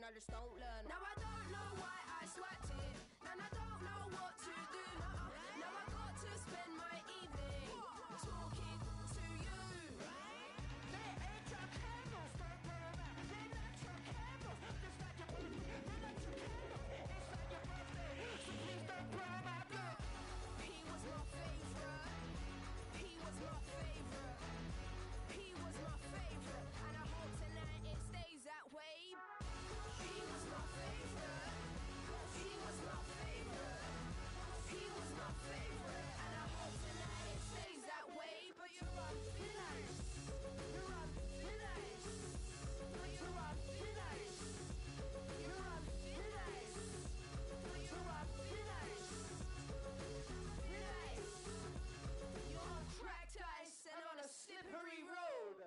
I just don't learn. Now I don't know why I sweat it, and I don't know what to do. Now I got to spend my evening talking to you. They ain't your candles, they light your candles, just like your birthday. They light your candles, it's like your birthday. So please don't burn my blood. He was my favorite. He was my favorite. He was my favorite, and I hope tonight it stays that way. He was my favorite. He was my favorite. He was my favorite, and I hope tonight it stays that way. But you're on finish. You're on finish. You're on finish. You're on finish. You're on finish. Finish. You're on cracked ice and on a slippery road.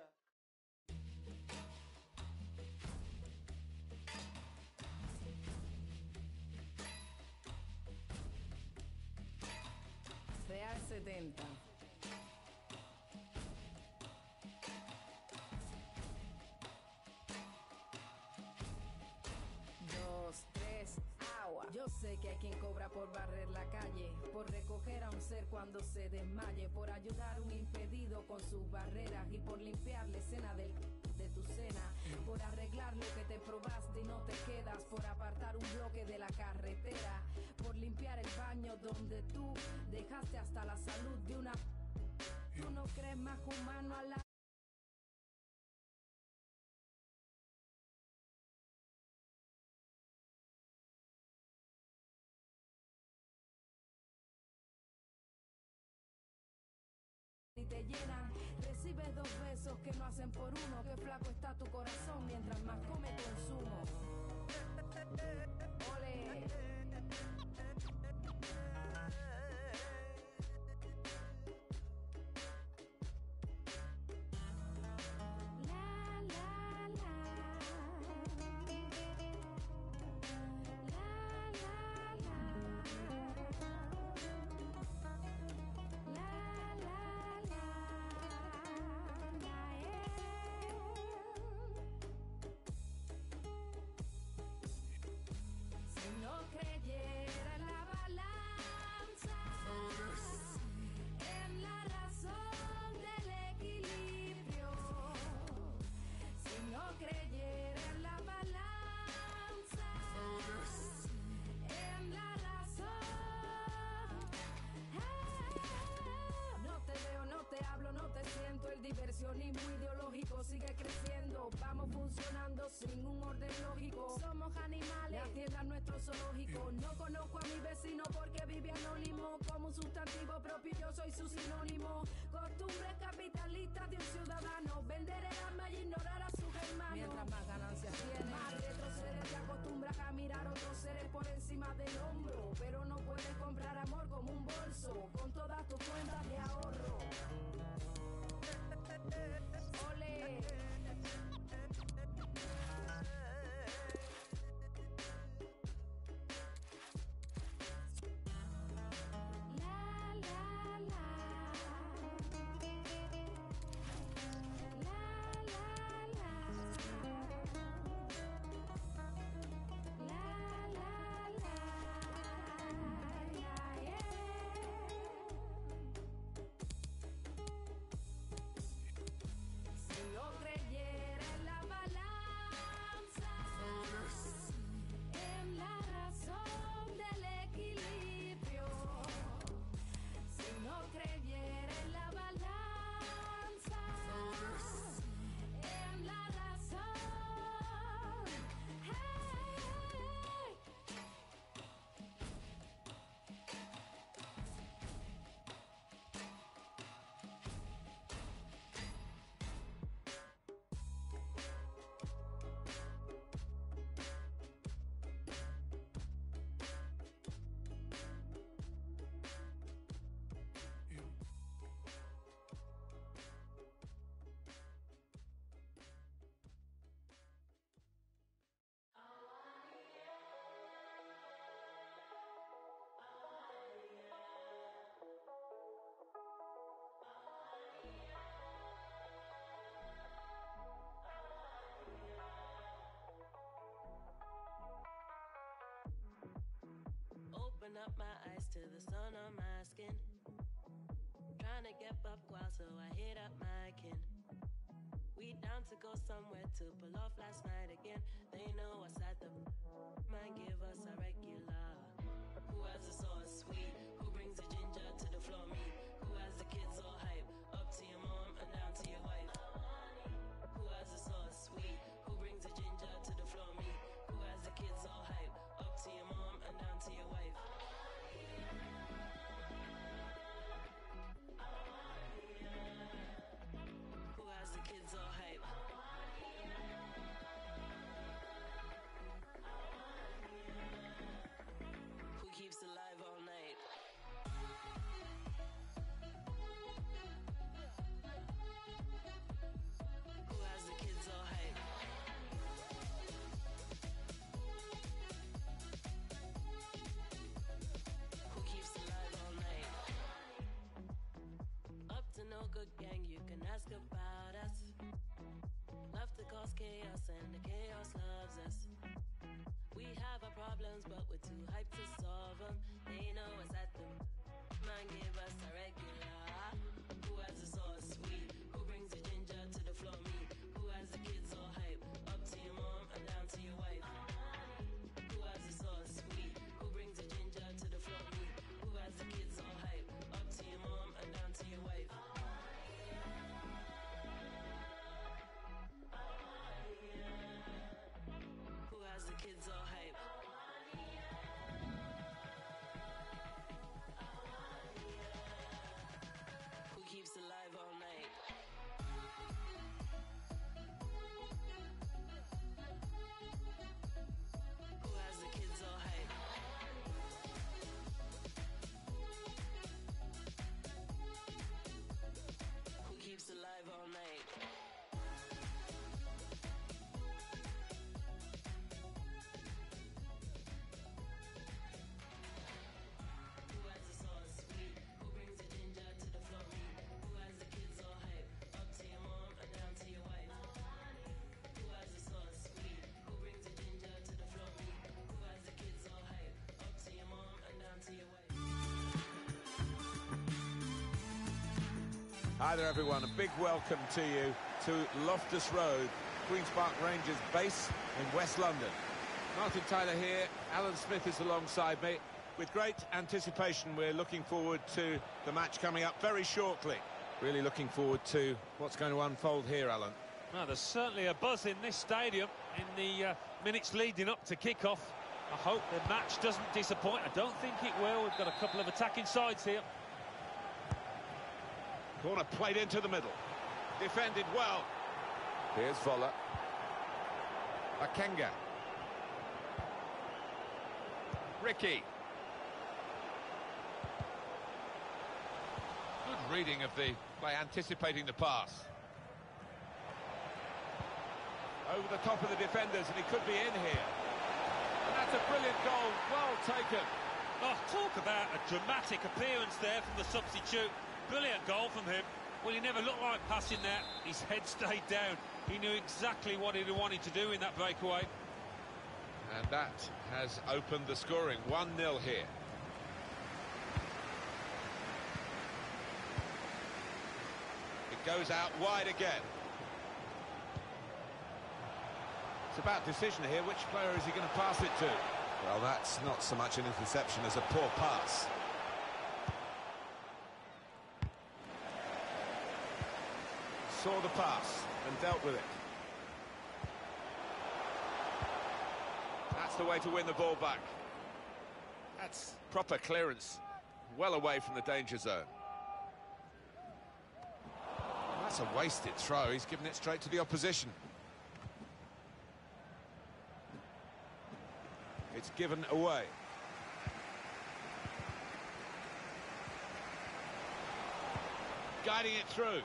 Real 70. Dos, tres, agua. Yo sé que hay quien cobra por barrer la calle, por recoger a un ser cuando se desmaye, por ayudar a un impedido con sus barreras y por limpiar la escena de tu cena, por arreglar lo que te probaste y no te quedas, por apartar un bloque de la carretera, por limpiar el baño donde tú dejaste hasta la salud de una. ¿Tú no crees más humano a la? Y te llenan, recibes dos besos que no hacen por uno. Qué flaco está tu corazón mientras más come consumo. Ole. Diversionismo ideológico sigue creciendo, vamos funcionando sin un orden lógico. Somos animales, la tierra es nuestro zoológico. No conozco a mi vecino porque vive anónimo. Como un sustantivo propio yo soy su sinónimo. Costumbres capitalistas de un ciudadano, vender el alma y ignorar a sus hermanos. Mientras más ganancias tiene, más retroceder. Te acostumbras a mirar a otros seres por encima del hombro, pero no puedes comprar amor como un bolso con todas tus cuentas de ahorro. Ole. La la la. to the sun on my skin. Trying to get up while so I hit up my kin. We down to go somewhere to pull off last night again. They know us at the mind, give us a regular. Who has the sauce sweet? Who brings the ginger to the floor? Me. Who has the kids all hype? Up to your mom and down to your wife. Who has the sauce sweet? Who brings the ginger to the floor? Me. Who has the kids all hype? Up to your mom and down to your wife. Who has the kids all hype? Who keeps alive all night? Who has the kids all hype? Who keeps alive all night? Up to no good gang, you can ask about us. Love to cause chaos and the chaos loves us. We have our problems, but we're too hyped to solve them. They know us at them. Man, give us a regular. Who has the sauce sweet? Who brings the ginger to the floor? Me. Who has the kids all hype? Up to your mom and down to your wife. Who has the sauce sweet? Who brings the ginger to the floor? Me. Who has the kids all hype? Up to your mom and down to your wife. Who has the kids all hype? Who keeps alive all night? Who has the kids all hype? Who keeps alive all night? Who has the sauce sweet? Who brings the ginger to the floor? Me. Who has the kids all hype? Up to your mom and down to your wife. Who has the sauce sweet? Who brings the ginger to the floor? Me. Who has the kids all hype? Up to your mom and down to your wife. Hi there everyone, a big welcome to you to Loftus Road, Queen's Park Rangers base in West London. Martin Tyler here, Alan Smith is alongside me. With great anticipation, we're looking forward to the match coming up very shortly. Really looking forward to what's going to unfold here, Alan. Well, there's certainly a buzz in this stadium in the minutes leading up to kick-off. I hope the match doesn't disappoint. I don't think it will. We've got a couple of attacking sides here. Corner played into the middle. Defended well. Here's Voller. Akenga. Ricky. Good reading of the play, anticipating the pass. Over the top of the defenders, and he could be in here. And that's a brilliant goal, well taken. Oh, talk about a dramatic appearance there from the substitute. Brilliant goal from him. Well, he never looked like passing there. His head stayed down. He knew exactly what he wanted to do in that breakaway. And that has opened the scoring. 1-0 here. It goes out wide again. It's about decision here. Which player is he going to pass it to? Well, that's not so much an interception as a poor pass. Saw the pass and dealt with it. That's the way to win the ball back. That's proper clearance, well away from the danger zone. That's a wasted throw. He's given it straight to the opposition. It's given away. Guiding it through.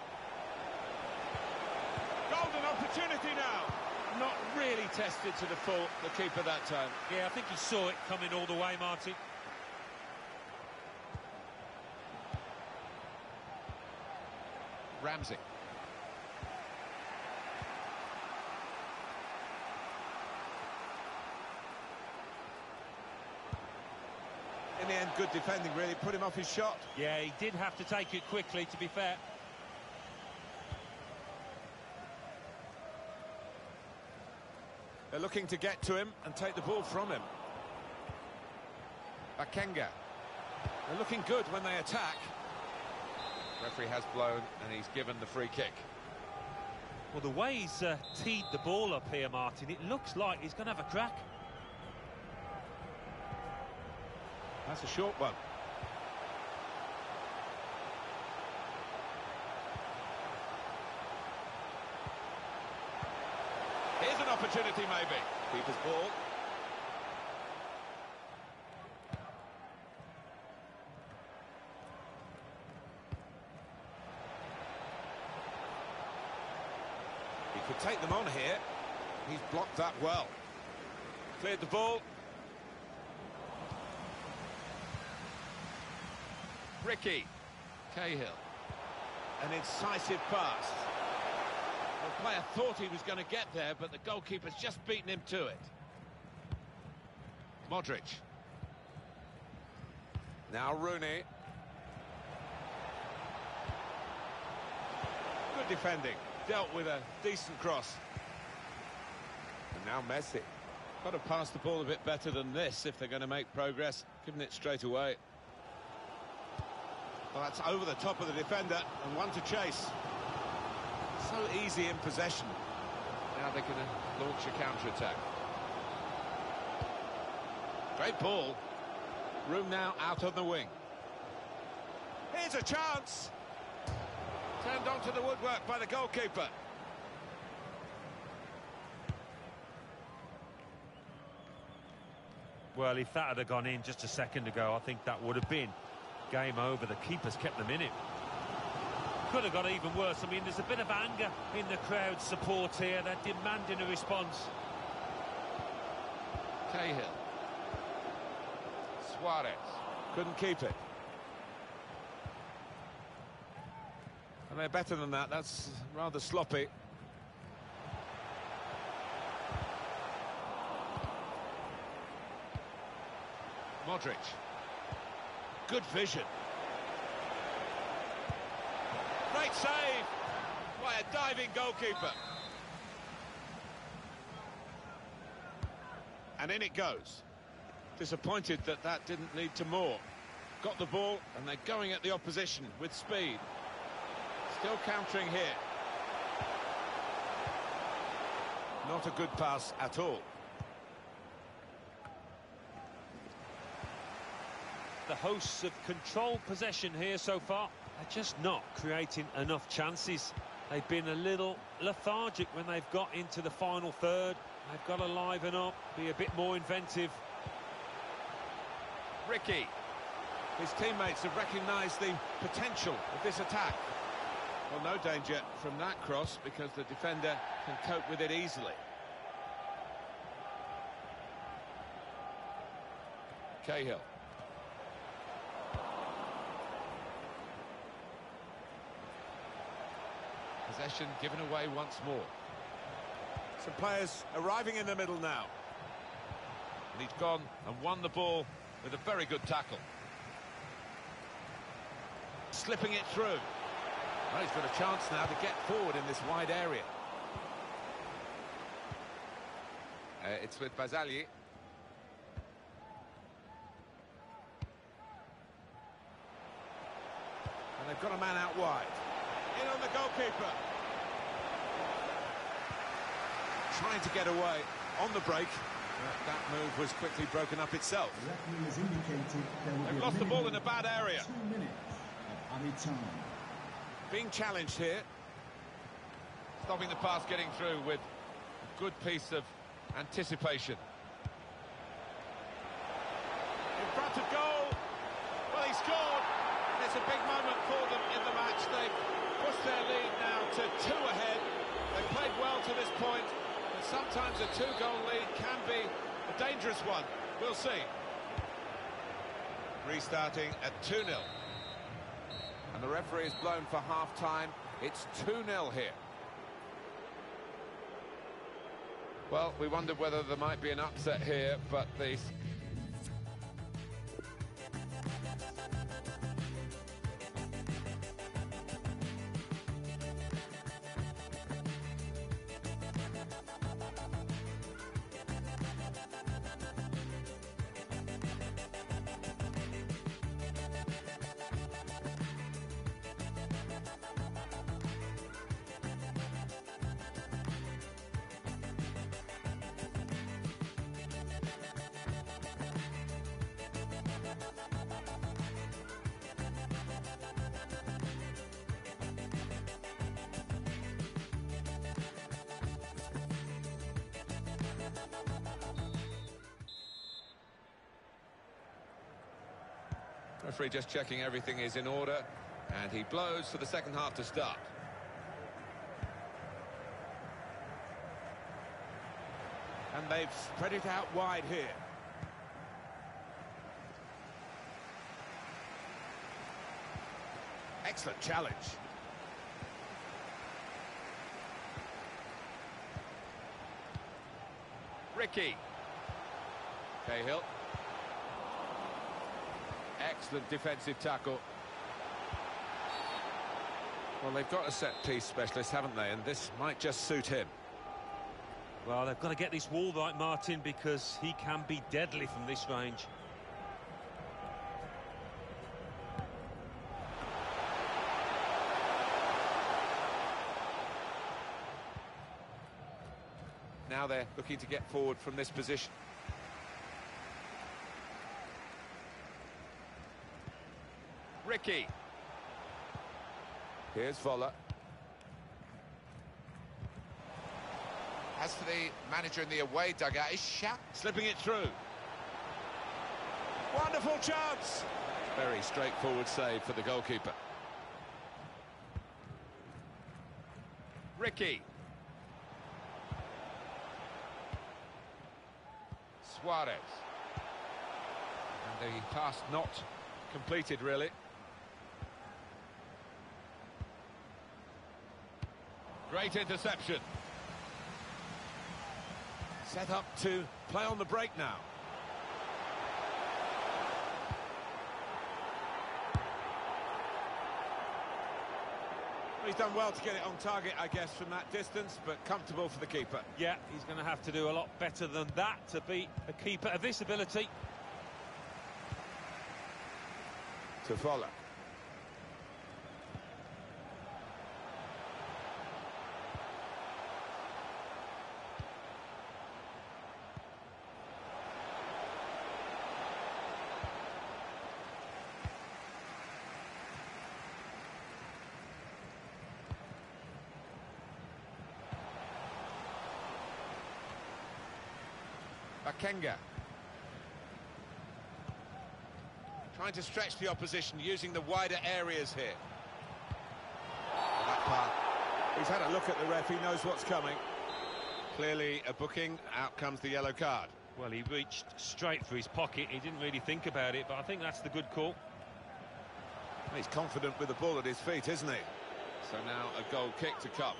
Golden opportunity now. Not really tested to the full, the keeper that time. Yeah, I think he saw it coming all the way, Martin. Ramsey. In the end, good defending, really. Put him off his shot. Yeah, he did have to take it quickly, to be fair. They're looking to get to him and take the ball from him. Bakenga. They're looking good when they attack. Referee has blown and he's given the free kick. Well, the way he's teed the ball up here, Martin, it looks like he's going to have a crack. That's a short one. Here's an opportunity, maybe. Keeper's ball. He could take them on here. He's blocked that well. Cleared the ball. Ricky Cahill. An incisive pass. The player thought he was going to get there, but the goalkeeper's just beaten him to it. Modric. Now Rooney. Good defending. Dealt with a decent cross. And now Messi. Got to pass the ball a bit better than this if they're going to make progress. Giving it straight away. Well, that's over the top of the defender and one to chase. So easy in possession. Now they can launch a counter-attack. Great ball. Room now out on the wing. Here's a chance. Turned onto the woodwork by the goalkeeper. Well, if that had gone in just a second ago, I think that would have been game over. The keeper's kept them in it. Could have got even worse. I mean, there's a bit of anger in the crowd's support here. They're demanding a response. Cahill. Suarez. Couldn't keep it. And they're better than that. That's rather sloppy. Modric. Good vision. Great save by a diving goalkeeper. And in it goes. Disappointed that that didn't lead to more. Got the ball and they're going at the opposition with speed. Still countering here. Not a good pass at all. The hosts have controlled possession here so far. They're just not creating enough chances. They've been a little lethargic when they've got into the final third. They've got to liven up, be a bit more inventive. Ricky. His teammates have recognised the potential of this attack. Well, no danger from that cross because the defender can cope with it easily. Cahill. Possession given away once more. Some players arriving in the middle now. And he's gone and won the ball with a very good tackle. Slipping it through. Well, he's got a chance now to get forward in this wide area. It's with Barzagli. And they've got a man out wide. In on the goalkeeper. Trying to get away on the break. That move was quickly broken up itself. They've lost the ball in a bad area. 2 minutes of added time. Being challenged here. Stopping the pass getting through with a good piece of anticipation. In front of goal. Well, he scored. And it's a big moment for them in the match. They've pushed their lead now to 2 ahead. They've played well to this point. But sometimes a 2-goal lead can be a dangerous one. We'll see. Restarting at 2-0. And the referee is blown for half-time. It's 2-0 here. Well, we wondered whether there might be an upset here, but the Referee just checking everything is in order, and he blows for the second half to start. And they've spread it out wide here. Excellent challenge. Ricky. Cahill. Excellent defensive tackle. Well, they've got a set-piece specialist, haven't they? And this might just suit him. Well, they've got to get this wall right, Martin, because he can be deadly from this range. Now they're looking to get forward from this position. Ricky. Here's Voller. As for the manager in the away dugout, is shout. Slipping it through. Wonderful chance! Very straightforward save for the goalkeeper. Ricky. Suarez. And the pass not completed, really. Great interception. Set up to play on the break now. He's done well to get it on target, I guess, from that distance, but comfortable for the keeper. Yeah, he's going to have to do a lot better than that to beat a keeper of this ability. To follow. Bakenga. Trying to stretch the opposition, using the wider areas here. That part. He's had a look at the ref, he knows what's coming. Clearly a booking, out comes the yellow card. Well, he reached straight for his pocket. He didn't really think about it, but I think that's the good call. He's confident with the ball at his feet, isn't he? So now a goal kick to come.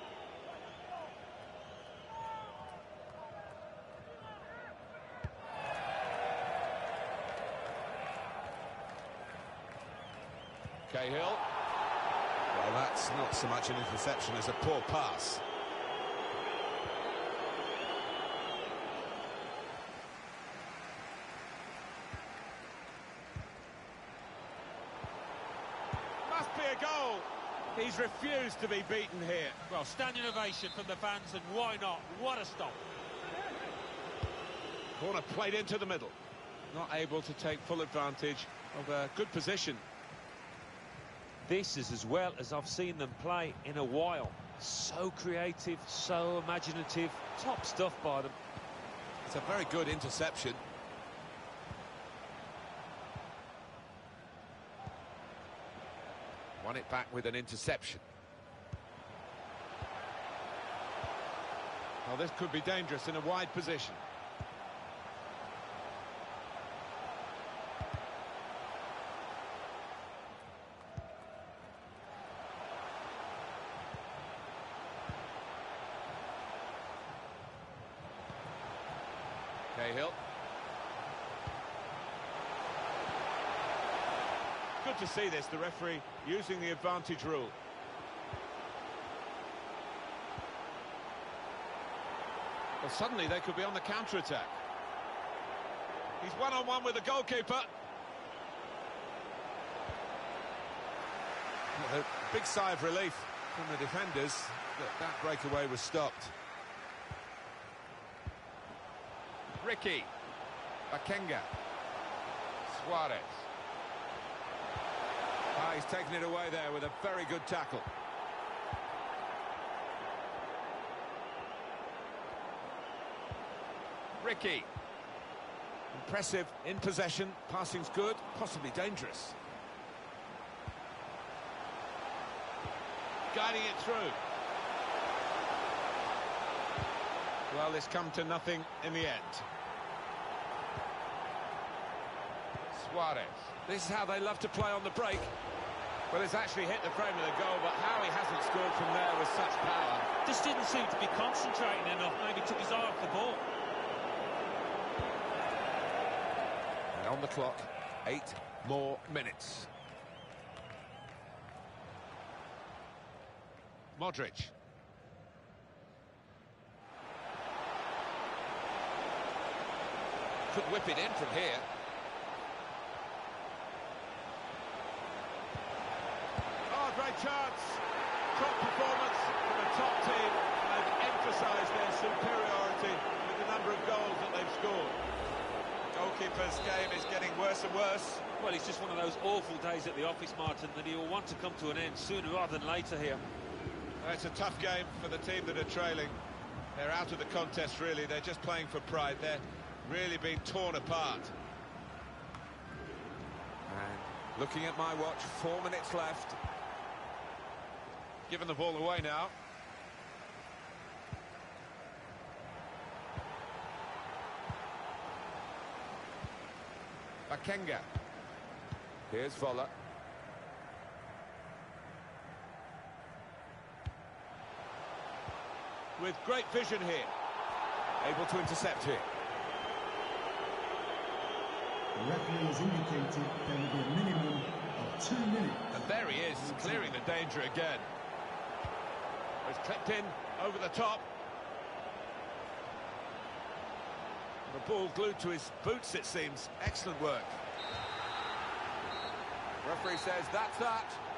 Cahill. Well, that's not so much an interception as a poor pass. Must be a goal. He's refused to be beaten here. Well, standing ovation from the fans, and why not? What a stop. Corner played into the middle. Not able to take full advantage of a good position. This is as well as I've seen them play in a while. So creative, so imaginative, top stuff by them. It's a very good interception. Won it back with an interception. Well, this could be dangerous in a wide position. Cahill. Good to see this, the referee using the advantage rule. Well, suddenly they could be on the counter-attack. He's one-on-one with the goalkeeper. Well, a big sigh of relief from the defenders that breakaway was stopped. Ricky. Bakenga. Suarez. Ah, he's taken it away there with a very good tackle. Ricky. Impressive in possession, passing's good, possibly dangerous. Guiding it through. Well, it's come to nothing in the end. Suarez. This is how they love to play on the break. Well, it's actually hit the frame of the goal, but how he hasn't scored from there with such power. Just didn't seem to be concentrating enough. Maybe took his eye off the ball. And on the clock, 8 more minutes. Modric. Could whip it in from here. Oh, great chance. Top performance from a top team. They've emphasised their superiority with the number of goals that they've scored. Goalkeeper's game is getting worse and worse. Well, it's just one of those awful days at the office, Martin, that he will want to come to an end sooner rather than later here. Well, it's a tough game for the team that are trailing. They're out of the contest, really. They're just playing for pride. They're really being torn apart. And looking at my watch, 4 minutes left. Giving the ball away now. Bakenga. Here's Voller. With great vision here. Able to intercept here. The referee has indicated there will be a minimum of 2 minutes. And there he is, clearing the danger again. It's clipped in over the top. The ball glued to his boots, it seems. Excellent work. Referee says that's that.